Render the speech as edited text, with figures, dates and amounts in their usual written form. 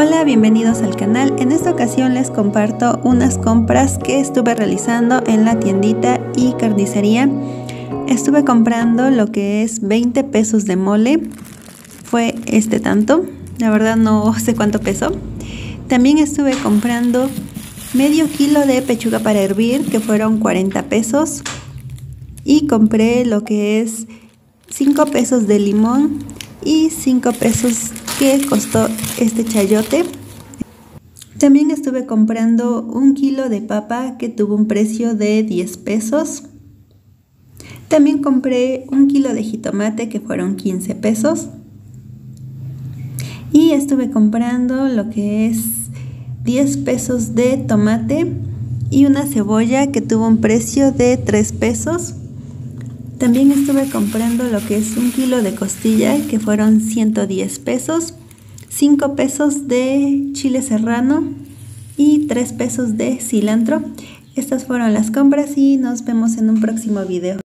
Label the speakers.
Speaker 1: Hola, bienvenidos al canal. En esta ocasión les comparto unas compras que estuve realizando en la tiendita y carnicería. Estuve comprando lo que es 20 pesos de mole. Fue este tanto, la verdad no sé cuánto pesó. También estuve comprando medio kilo de pechuga para hervir, que fueron 40 pesos. Y compré lo que es 5 pesos de limón y 5 pesos que costó este chayote. También estuve comprando un kilo de papa que tuvo un precio de 10 pesos. También compré un kilo de jitomate que fueron 15 pesos. Y estuve comprando lo que es 10 pesos de tomate y una cebolla que tuvo un precio de 3 pesos. También estuve comprando lo que es un kilo de costilla que fueron 110 pesos, 5 pesos de chile serrano y 3 pesos de cilantro. Estas fueron las compras y nos vemos en un próximo video.